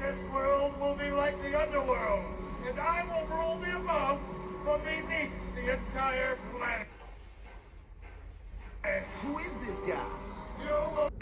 This world will be like the underworld, and I will rule the above from beneath the entire planet. Who is this guy? You will